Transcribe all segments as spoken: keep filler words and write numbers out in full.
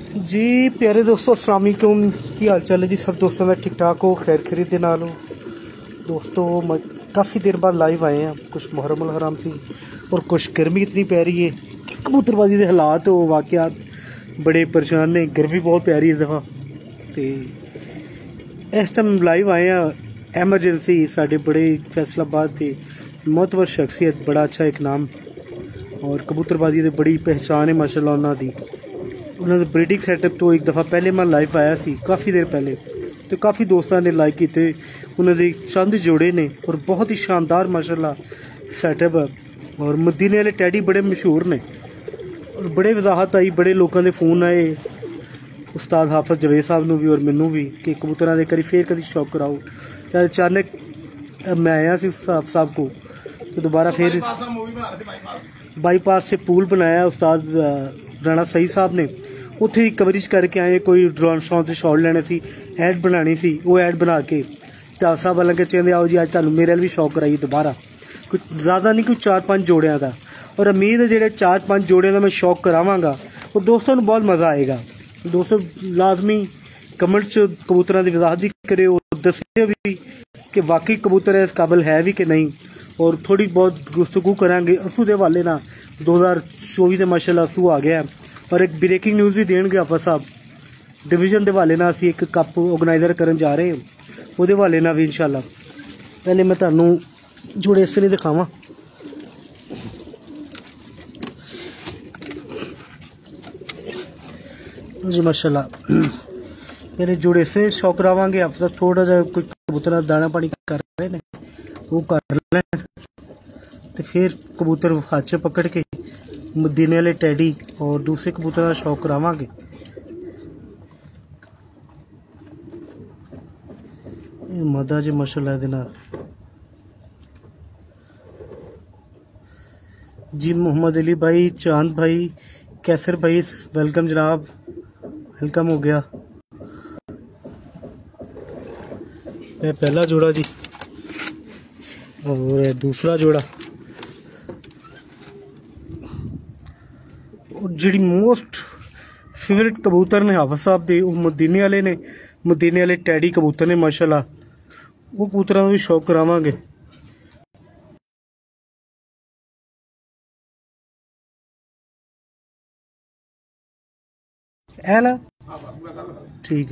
जी प्यारे दोस्तों, अस्सलाम वालेकुम। की हाल चाल है जी सब दोस्तों? मैं ठीक ठाक हो, खैर खरीद के नाल हो दोस्तों। काफ़ी देर बाद लाइव आए हैं। कुछ मुहर्रम उल हराम सी और कुछ गर्मी इतनी पै रही है कि कबूतरबाजी के हालात हो वाक़यात बड़े परेशान ने। गर्मी बहुत प्यारी है इस दफ़ा। तो इस टाइम लाइव आए हैं एमरजेंसी साढ़े बड़े फैसलाबाद के मोतबर शख्सियत, बड़ा अच्छा एक नाम और कबूतरबाजी की बड़ी पहचान है माशाल्लाह उन्होंने। उन्होंने ब्रीडिंग सैटअप तो एक दफ़ा पहले मैं लाइव आया सी काफ़ी देर पहले, तो काफ़ी दोस्तों ने लाइक किए। उन्होंने चंद जोड़े ने और बहुत ही शानदार माशाल्लाह सैटअप है। और मदीने वाले टैडी बड़े मशहूर ने और बड़े वजाहत आई, बड़े लोगों के फोन आए उस्ताद हाफिज जवेद साहब नूं भी और मैनू भी कि कबूतरों के करी फिर कभी शौक कराओ। तो अचानक मैं आया सी साहब को, तो दोबारा फिर बाईपास से पूल बनाया उस्ताद राणा सही साहब ने, उत्थे ही कवरेज करके आए। कोई ड्रोन शॉट से शॉट लेने सी, ऐड बनानी सी, वो ऐड बना के तो साहब वाला के कहते आओ जी अज तुहानूं मेरे भी शौक कराइए दोबारा। कुछ ज़्यादा नहीं, कुछ चार पाँच जोड़ियां का, और उम्मीद है जो चार पाँच जोड़ियां का मैं शौक करावांगा और दोस्तों को बहुत मज़ा आएगा। दोस्तों लाजमी कमेंट च कबूतरों की वजाहत भी करे और दसिए भी कि वाकई कबूतर इस काबिल है भी कि नहीं, और थोड़ी बहुत गुफ्तगू करांगे असू के हवाले ना। दो हज़ार चौबी से माशाल्लाह असू आ गया और एक ब्रेकिंग न्यूज़ भी देंगे आप साहब डिवीजन के हवाले ना। असी एक कप ऑर्गेनाइजर करन जा रहे हैं वो हवाले ना भी इंशाल्लाह। पहले मैं तुहानूं जोड़े इस तरह दिखावां। जी माशाल्लाह पहले जोड़े से शौक करावांगे आप सब। थोड़ा जा कोई कबूतर दाना पानी कर रहे हैं वो कर लें, तो फिर कबूतर हाथ से पकड़ के मदीने वाले टैडी और दूसरे कबूतर का शौक करावांगे। मदा जी माशाल्लाह दे नाल जी। मोहम्मद अली भाई, चांद भाई, कैसर भाई वेलकम जनाब, वेलकम हो गया। ये पहला जोड़ा जी और दूसरा जोड़ा। और जी मोस्ट फेवरेट कबूतर ने हाफिज साहब दे मदीने वाले ने, मदीने वाले टैडी कबूतर ने माशाल्लाह। वो कबूतरों का भी शौक करावांगे। है ना, ठीक है।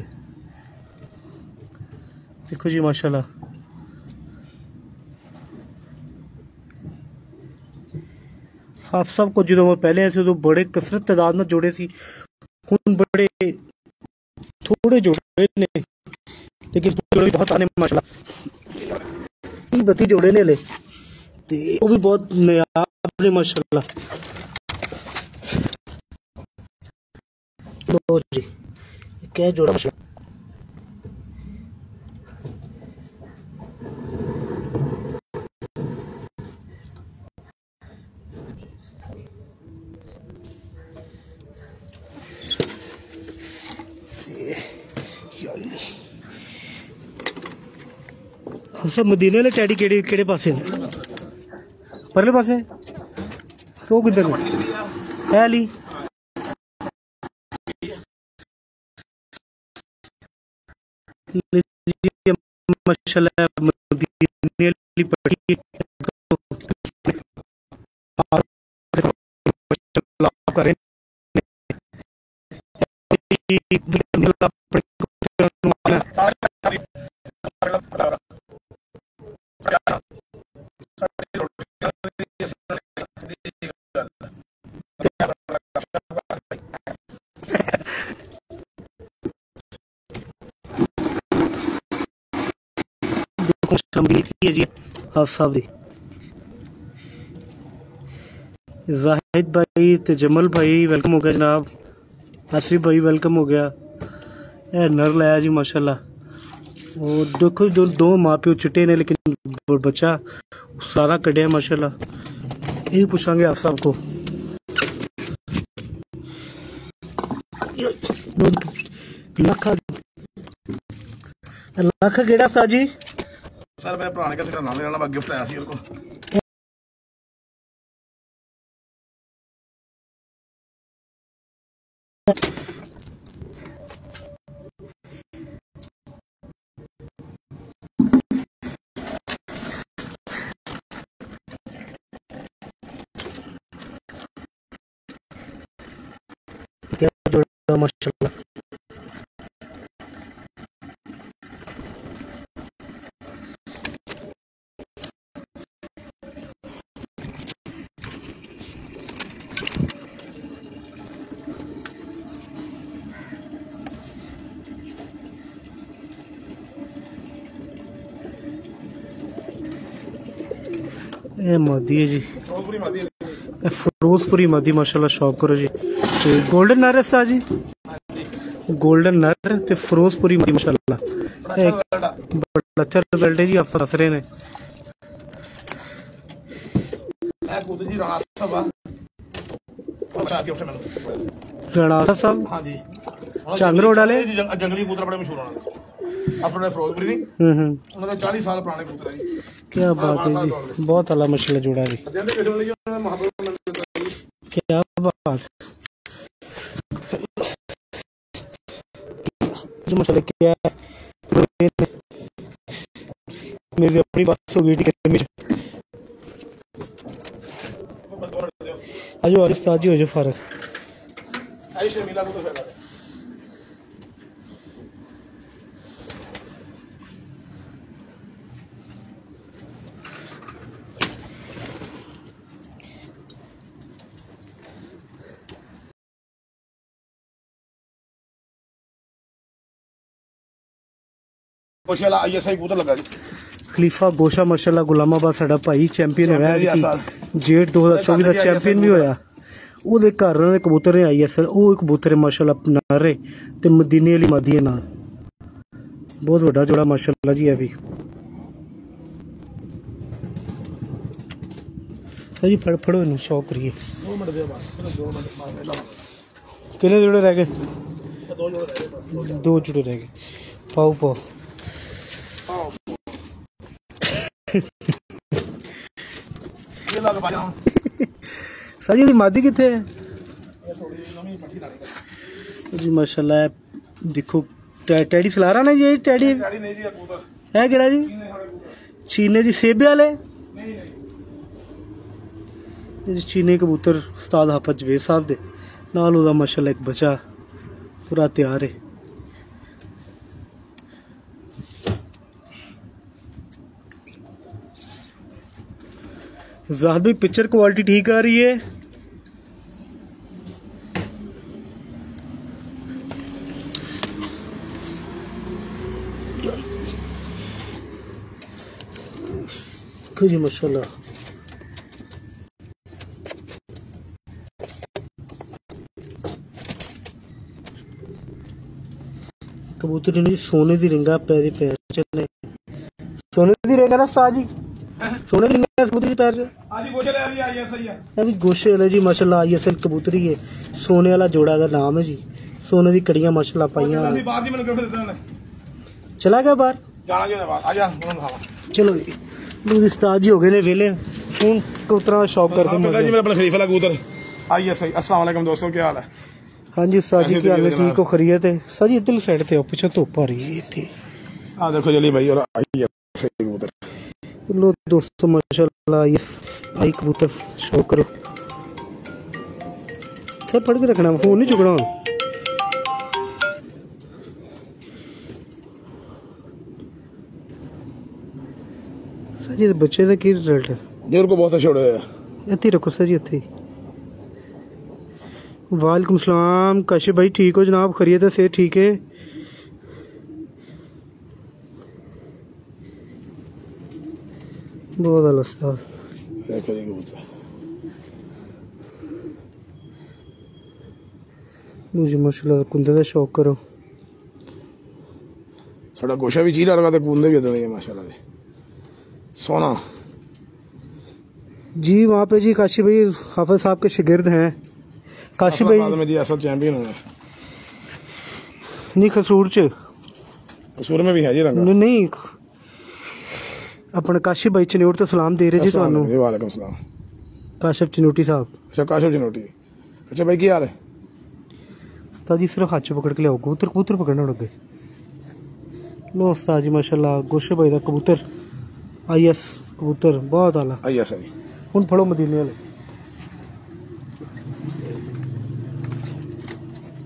देखो जी माशाल्लाह आप सबको जो मैं पहले ऐसे तो बड़े कसरत तादाद में जोड़े सी, हुण बड़े थोड़े जोड़े ने, लेकिन जोड़े बहुत आने माशाल्लाह। बत्ती जोड़े ने ले ते वो भी बहुत नायाब ने माशाल्लाह। लो जी क्या जोड़ा माशाल्लाह। सब मदीने वाले टैडी केड़े केड़े पासे ने? परले पासे वो किधर है अली? माशाल्लाह मदीने वाली पट्टी करें जी हाफ साहब दी। जाहिद भाई ते जमल भाई वेलकम हो गया जनाब। आसिफ भाई वेलकम हो गया। ए नर लाया जी माशाल्लाह। और देखो जो दो माँ प्यो चिट्टे ने लेकिन बच्चा सारा कटिया माशाल्लाह। ये पूछांगे आप साहब को लाखा लाखा केड़ा सा जी? सर मैं पुराने का नाम लेना, मैं गिफ्ट आया सी उनको। क्या जोड़ा माशाल्लाह। ये मादी है जी, फिरोजपुरी मादी माशाल्लाह। शौक करो जी। तो गोल्डन नर है जी, गोल्डन नर ते फिरोजपुरी मादी माशाल्लाह। बड़ा अच्छा रिजल्ट है जी, आप दस रहे ने। राणा साहब चंग रोड वाले जंगली कबूतर बड़े मशहूर होना अपने फिरोजपुरी नहीं। उन्होंने चालीस साल पुराने कबूतर है जी। क्या बात है जी, बहुत अला माशाल्लाह जोड़ा जी। क्या बात माशाल्लाह। क्या मेरी अपनी बात हो गई थी। आजो आज ताजी हो जाए फारक। खलीफा गोशा माशाल्लाह गुलामाबाद साडा भाई चैंपियन होया जेठ दो हजार चौबीस का चैंपियन भी होया। ਉਹਦੇ ਘਰ ਦੇ ਕਬੂਤਰ ਨੇ ਆਈ ਐਸ ਐਲ। ਉਹ ਕਬੂਤਰ ਮਾਸ਼ਾਅੱਲਾ ਨਾਰੇ ਤੇ ਮਦੀਨੇ ਵਾਲੀ ਮਾਦੀ ਨਾਲ ਬਹੁਤ ਵੱਡਾ ਜੋੜਾ ਮਾਸ਼ਾਅੱਲਾ ਜੀ। ਇਹ ਵੀ ਜੀ ਫੜ ਫੜੋ ਇਹਨੂੰ ਸ਼ੌਕ ਕਰੀਏ। ਕਿੰਨੇ ਜੋੜੇ ਰਹਿ ਗਏ? ਦੋ ਜੋੜੇ ਰਹਿ ਗਏ। ਪਾਓ ਪਾਓ साजी दी मादी किथे है जी माशाल्लाह। देखो टैडी सलारा ने जी, टैडी है केड़ा जी? चीने जी सेबे वाले चीने कबूतर उस्ताद हाफिज जवेद साहब दे नाल ओदा माशाल्लाह एक बच्चा पूरा तैयार है। ज़ाहिद भाई पिक्चर क्वालिटी ठीक आ रही है। जी माशाल्लाह। कबूतर जी सोने दी रिंगा पैरी पैर चले। सोने दी रिंगा ना उस्ताद जी, सोने दी कबूतरी पैर गोशे वाले जी माशाल्लाह। आई एस एल कबूतरी है, सोने वाला जोड़ा का नाम है जी। सोने दी कड़ियां माशाल्लाह पाइयां। चला गया बाहर। चलो जी उस्ताद जी हो गए ने वेले हूं कबूतरा शौक करते हैं जी। मैं अपना खलीफा कबूतर आई एस आई। अस्सलाम वालेकुम दोस्तों, क्या हाल है? हाँ जी उस्ताद जी क्या हाल है? ठीक हो? खरीयत है सर जी। इधर साइड ते पीछे धुप आ रही है इत्थे। आ देखो जली भाई और आई एस आई कबूतर लो दोस्तों माशाल्लाह। ये आई कबूतर शौक करो सब पढ़ के रखना, फोन नहीं चुकना। सर जी बच्चे का की रिजल्ट है? जी उनको बहुत अच्छा है। इतनी रखो सर जी इतनी। वालेकुम सलाम काशिफ भाई, ठीक हो जनाब? खरीयत है, सेहत ठीक है? बहुत अला उस्ताद। मुझे माशाल्लाह कुंदे का शौक करो। साडा गोशा भी चीरा लगा ते कुंदे भी इतने माशाल्लाह जी सोना जी। वहाँ पे जी काशी भाई हाफिज साहब के शागिर्द हैं। काशी भाई में जी असल चैंपियन हुए नहीं खसूर च खसूर में भी है जी रंगा नहीं, नहीं अपने काशिफ भाई चनोट तो सलाम दे रहे जी थानू। वालेकुम सलाम काशिफ चनोटी साहब। अच्छा काशिफ चनोटी। अच्छा भाई क्या हाल है? उस्ताद जी सिर्फ हाथ च पकड़ के लियाओ कबूतर, कबूतर पकड़ना लगे। लो उस्ताद जी माशाल्लाह गोशे भाई का कबूतर आई एस कबूतर बहुत आला आई एस आई। हुण फड़ो मदीने वाले।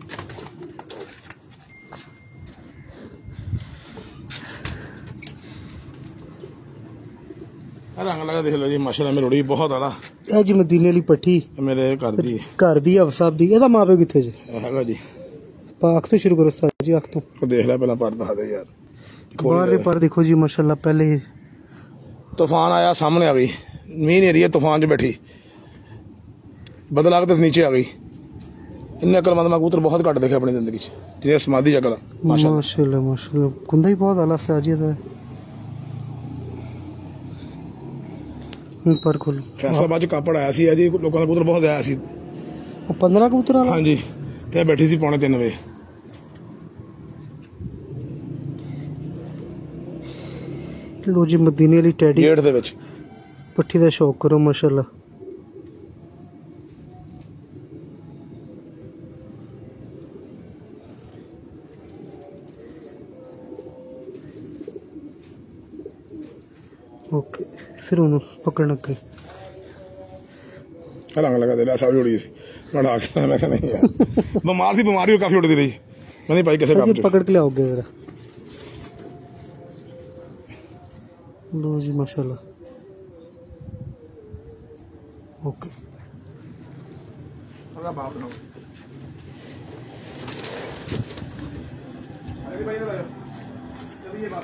रंग लगा देख लो जी माशाल्लाह मेरी रोड़ी बहुत आला ਇਹ ਜੀ ਮਦੀਨੇ ਵਾਲੀ ਪੱਠੀ मेरे घर दी ਘਰ ਦੀ ਹਵ ਸਾਹਿਬ ਦੀ ਇਹਦਾ ਮਾਪੇ ਕਿੱਥੇ ਜੀ हैगा जी ਅੱਖ ਤੋਂ ਸ਼ੁਰੂ ਕਰੋ ਸਰ ਜੀ ਅੱਖ ਤੋਂ देख ले पहला पर दिखा दे यार ਬਾਹਰਲੇ ਪਰ ਦੇਖੋ ਜੀ ਮਾਸ਼ਾਅੱਲਾ ਪਹਿਲੇ तूफान आया सामने आ गई मीन एरिया तूफान च बैठी बदल आके तो नीचे आ गई इन्ने अकलमंद मैं कबूतर बहुत घट देखे अपनी जिंदगी जिन्हें समाधि अकल माशाल्लाह माशाल्लाह माशाल्लाह कुंदा ही बहुत आला से आजी है पर खोल फैसलाबाद कापड़ आया सी जी लोगों का कबूतर बहुत आया सी वो पंद्रह कबूतर वाला हाँ जी ते बैठी सी पौने तीन बजे लो जी मदीने वाली टैडी गेट दे विच पट्ठी दा शौक करो माशाल्लाह ओके फिर उन्होंने पकड़ना के रंग लगा दे सब उड़ी सी बड़ा आखिर मैं नहीं यार बीमार सी बीमारी काफी उड़ती रही मैं नहीं पाई कैसे काम पकड़ के लाओगे जरा लो जी माशाल्लाह ओके अरे बाप रे अरे भाई चलिए बात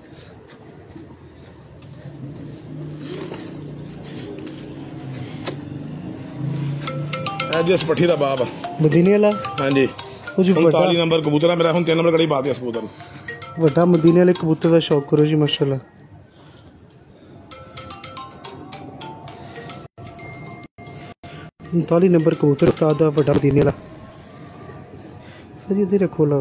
जिस पट्ठी का बाप मदीने वाला हाँ जी पैंताली नंबर कबूतर है मेरा हम तीन नंबर कड़ी बात है इस कबूतर वड्डा मदीने वाले कबूतर का शौक करो जी माशाल्लाह उनताली नंबर कबूतर उस्ताद दा वड्डा मदीने वाला सर जी इधर खोला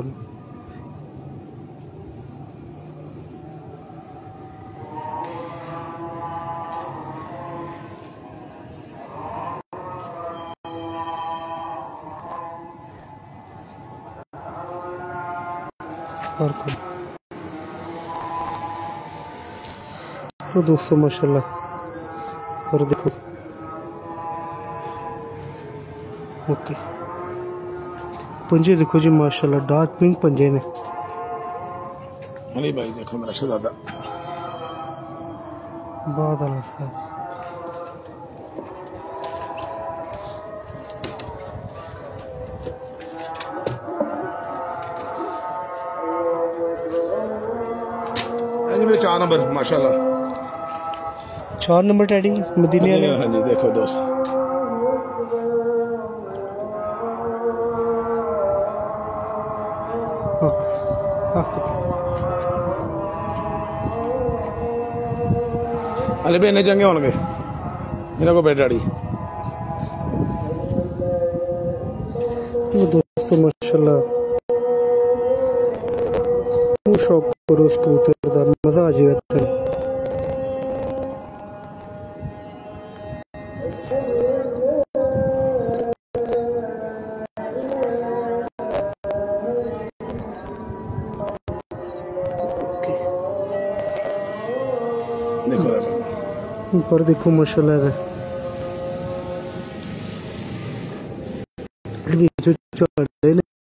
तो दोस्तों माशाल्लाह और देखो ओके पंजे देखो जी माशाल्लाह डार्क पिंक पंजे ने अली भाई देखो मेरा शहजादा बहुत आला सर चार नंबर माशाल्लाह चार नंबर टैडी मदीने वाले हाँ जी देखो दोस्त अले भी इन्ने चंगे होंगे मेरा को बेटा दोस्तों माशाल्लाह शौक करो उस कबूतर का मजा आ जाएगा तेरे ऊपर देखो माशाल्लाह है जो चढ़े ने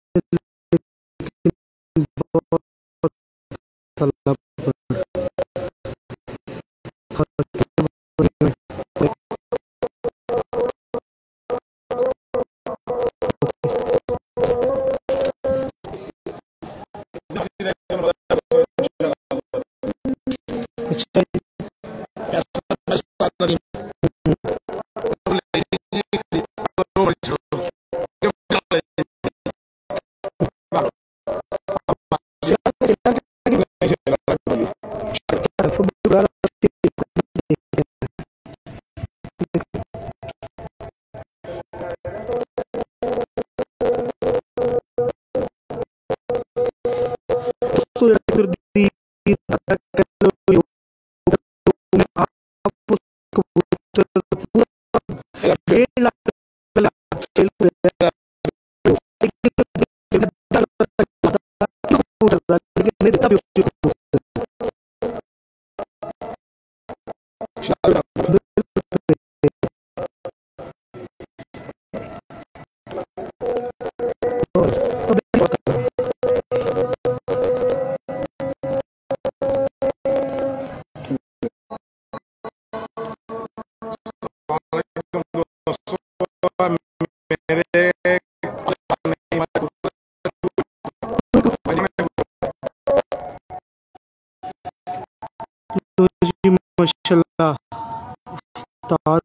माशाल्लाह उस्ताद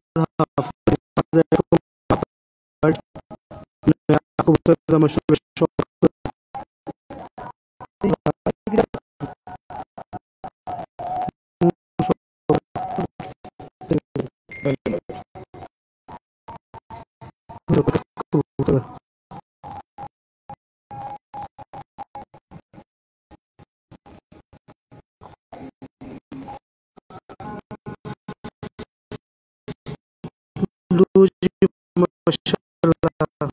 कबूतर का माशाल्लाह शौक माशाल्लाह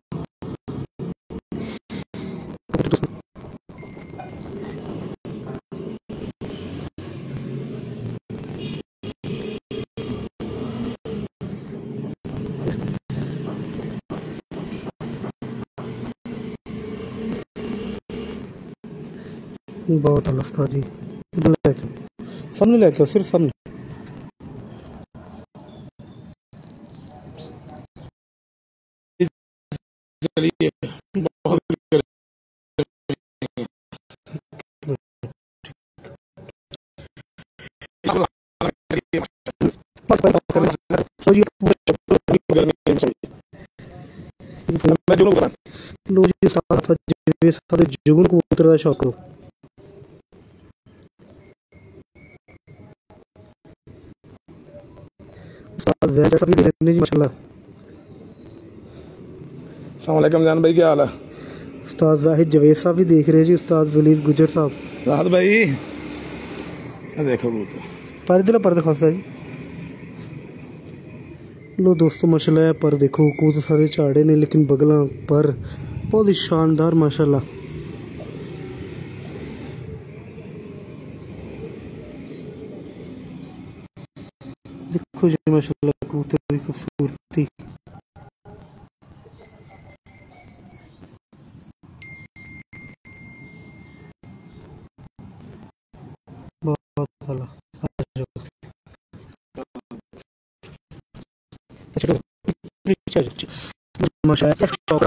बहुत अल्लाह उस्ताद जी इधर लेके सामने लेके आओ सिर्फ सामने चलिए बहुत लो जी साथ साथ जुगन कबूतर का शौक करो माशाल्लाह। अस्सलाम वालेकुम जान भाई, क्या हाल है? उस्ताद जाहिद जवेद साहब भी देख रहे जी, उस्ताद वलीद गुजर साहब। राहत भाई देखो पर इधर पर दिखा जी। लो दोस्तों माशाल्लाह पर देखो कूद सारे झाड़े ने लेकिन बगला पर बहुत ही शानदार माशाल्लाह। देखो जी माशाल्लाह कबूतर की खूबसूरती। बहुत भला माशाल्लाह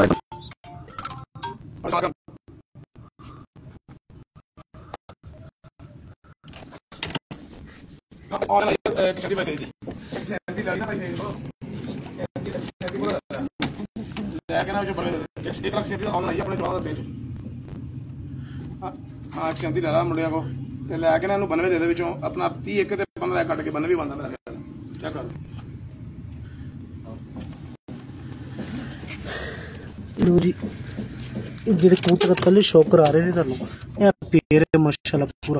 हाँ सैंती ला मुंडिया को लैके ना बनवे दे दे अपना तीह एक पंद्रह कट के बनवे भी बनता मेरा ख्याल क्या कर लो जी जेडे कबूतर का पहले शौक करा रहे थे तुहानू ए पेर है माशाल्लाह पूरा।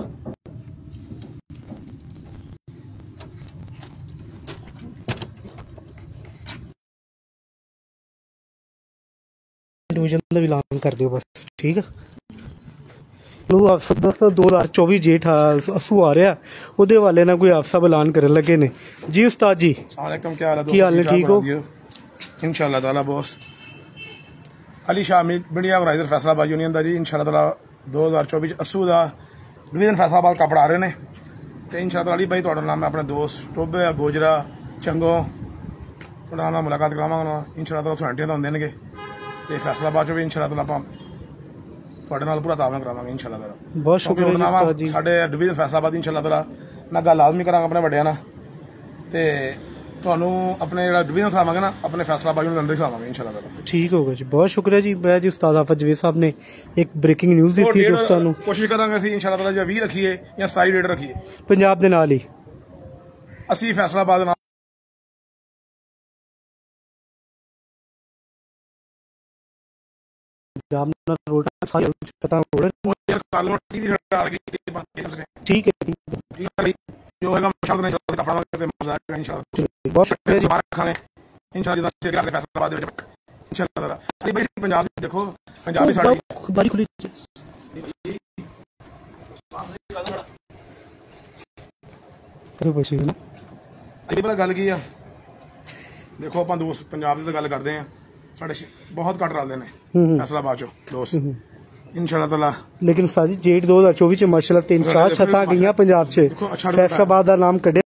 डिवीजन का भी ऐलान कर दियो बस ठीक है। लो आप सब दोस्तों दो हज़ार चौबीस जेठ असू आ रहा ਉਹਦੇ ਹਵਾਲੇ ਨਾਲ कोई आप सब ऐलान करने लगे ने जी उस्ताद जी। अस्सलाम वालेकुम, क्या हाल है? की हाल है? ठीक हो इंशाल्लाह ताला boss. Ali Shah media organiser Faisalabad union का जी इंशाल्लाह ताला दो हज़ार चौबीस असू का डिवीजन फैसलाबाद कपड़ा आ रहे हैं तो इंशाल्लाह ताला अली भाई थोड़ा नाम मैं अपने दोस्त टोबे गोजरा चंगो थोड़ा नाम मुलाकात करावांगा इंशाल्लाह ताला सुनटियां तो होंगे तो फैसलाबाद भी इंशाल्लाह ताला आप ਤੁਹਾਡੇ ਨਾਲ ਪੂਰਾ ਤਾਲਮੇਲ ਕਰਾਵਾਂਗੇ ਇੰਸ਼ਾਅੱਲਾ ਤਾਲਾ। ਬਹੁਤ ਸ਼ੁਕਰੀਆ ਜੀ। ਸਾਡੇ ਡਿਵੀਜ਼ਨ ਫੈਸਲਾਬਾਦ ਇੰਸ਼ਾਅੱਲਾ ਤਾਲਾ ਮੈਂ ਗੱਲ ਲਾਜ਼ਮੀ ਕਰਾਂਗਾ ਆਪਣੇ ਵੱਡਿਆਂ ਨਾਲ ਤੇ ਤੁਹਾਨੂੰ ਆਪਣੇ ਜਿਹੜਾ ਡਿਵੀਜ਼ਨ ਖਿਲਾਵਾਂਗੇ ਨਾ ਆਪਣੇ ਫੈਸਲਾਬਾਦ ਨੂੰ ਅੰਦਰ ਖਿਲਾਵਾਂਗੇ ਇੰਸ਼ਾਅੱਲਾ ਤਾਲਾ। ਠੀਕ ਹੋਗਾ ਜੀ, ਬਹੁਤ ਸ਼ੁਕਰੀਆ ਜੀ। ਮੈਂ ਜੀ ਉਸਤਾਦ ਹਾਫਿਜ਼ ਜਵੇਦ ਸਾਹਿਬ ਨੇ ਇੱਕ ਬ੍ਰੇਕਿੰਗ ਨਿਊਜ਼ ਦਿੱਤੀ ਦੋਸਤਾਂ ਨੂੰ। ਕੋਸ਼ਿਸ਼ ਕਰਾਂਗੇ ਅਸੀਂ ਇੰਸ਼ਾਅੱਲਾ ਤਾਲਾ ਜਾਂ ਵੀਹ ਰੱਖੀਏ ਜਾਂ ਸਤਾਈ ਰੇਟ ਰੱਖੀਏ ਪੰਜਾਬ ਦੇ ਨਾਲ ਹੀ ਅਸੀਂ ਫੈਸਲਾਬਾਦ ਨਾਲ रोड पता ठीक है जो होगा बहुत शुक्रिया जी। पंजाब देखो पंजाबी साड़ी बारी खुली गल की आ देखो आप दोस्त पंजाब की गल करते हैं साढ़े बहुत घट रलते हैं फैसलाबाद चो दोस्त इंशाअल्लाह ताला। लेकिन साजी जेठ दो हजार चौबीस माशाल्लाह तीन चार छत्तां गईयां पंजाब च फैसलाबाद का नाम कढ़े